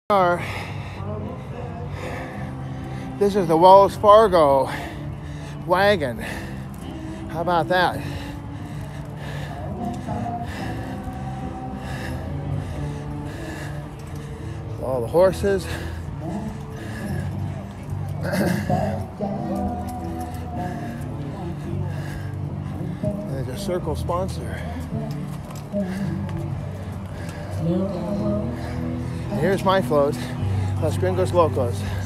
This is the Wells Fargo wagon. How about that? All the horses. There's a Circle sponsor. Here's my float, Los Gringos Locos.